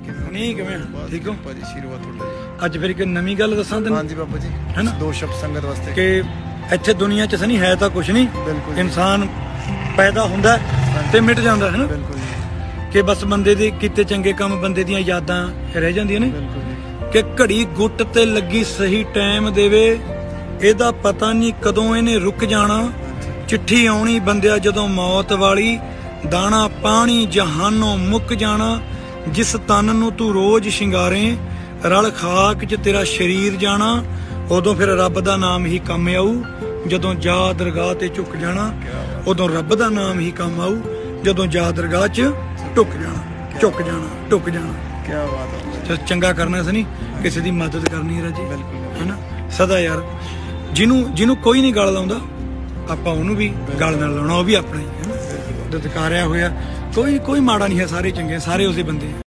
नहीं किवें ठीक हो ਭਾਜੀ ਆਸ਼ੀਰਵਾਦ ਤੁਹਾਡਾ ਜੀ। ਅੱਜ ਫਿਰ ਇੱਕ ਨਵੀਂ ਗੱਲ ਦੱਸਾਂ ਤੈਨੂੰ ਹਾਂਜੀ ਬਾਬਾ ਜੀ ਹੈ ਨਾ ਦੋ ਸ਼ਬਦ ਸੰਗਤ ਵਾਸਤੇ ਕਿ ਇੱਥੇ ਦੁਨੀਆ 'ਚ ਸਨੀ ਹੈ ਤਾਂ ਕੁਛ ਨਹੀਂ ਬਿਲਕੁਲ ਇਨਸਾਨ ਪੈਦਾ ਹੁੰਦਾ ਤੇ ਮਿਟ ਜਾਂਦਾ ਹੈ ਨਾ ਬਿਲਕੁਲ ਜੀ ਕਿ ਬਸ ਬੰਦੇ ਦੇ ਕੀਤੇ ਚੰਗੇ ਕੰਮ ਬੰਦੇ ਦੀਆਂ ਯਾਦਾਂ ਰਹਿ ਜਾਂਦੀਆਂ ਨੇ ਬਿਲਕੁਲ ਜੀ ਕਿ ਘੜੀ ਗੁੱਟ ਤੇ ਲੱਗੀ ਸਹੀ ਟਾਈਮ ਦੇਵੇ ਇਹਦਾ ਪਤਾ ਨਹੀਂ ਕਦੋਂ ਇਹਨੇ ਰੁਕ ਜਾਣਾ ਚਿੱਠੀ ਆਉਣੀ ਬੰਦਿਆ ਜਦੋਂ ਮੌਤ ਵਾਲੀ ਦਾਣਾ ਪਾਣੀ ਜਹਾਨੋਂ ਮੁੱਕ ਜਾਣਾ ਜਿਸ ਤਨ ਨੂੰ ਤੂੰ ਰੋਜ਼ ਸ਼ਿੰਗਾਰੇ ਰਲ ਖਾਕ 'ਚ ਤੇਰਾ ਸ਼ਰੀਰ ਜਾਣਾ ਉਦੋਂ ਫਿਰ ਰੱਬ ਦਾ ਨਾਮ ਹੀ ਕੰਮ ਆਊ ਜਦੋਂ ਜਾ ਦਰਗਾਹ ਤੇ ਝੁਕ ਜਾਣਾ ਉਦੋਂ ਰੱਬ ਦਾ ਨਾਮ ਹੀ ਕੰਮ ਆਊ ਜਦੋਂ ਜਾ ਦਰਗਾਹ 'ਚ ਝੁਕ ਜਾਣਾ ਕੀ ਬਾਤ ਹੈ ਚੰਗਾ ਕਰਨਾ ਸੀ ਨਹੀਂ ਕਿਸੇ ਦੀ ਮਦਦ ਕਰਨੀ ਰਾਜੀ ਬਿਲਕੁਲ ਹੈਨਾ ਸਦਾ ਯਾਰ ਜਿਹਨੂੰ ਕੋਈ ਨਹੀਂ ਗਲ ਲਾਉਂਦਾ ਆਪਾਂ ਉਹਨੂੰ ਵੀ ਗਲ ਨਾਲ ਲਾਉਣਾ ਉਹ ਵੀ ਆਪਣਾ ਹੀ ਹੈ ਨਾ ਦਤਕਾਰਿਆ ਹੋਇਆ ਕੋਈ ਮਾੜਾ ਨਹੀਂ ਹੈ ਸਾਰੇ ਚੰਗੇ ਸਾਰੇ ਉਸੇ ਬੰਦੇ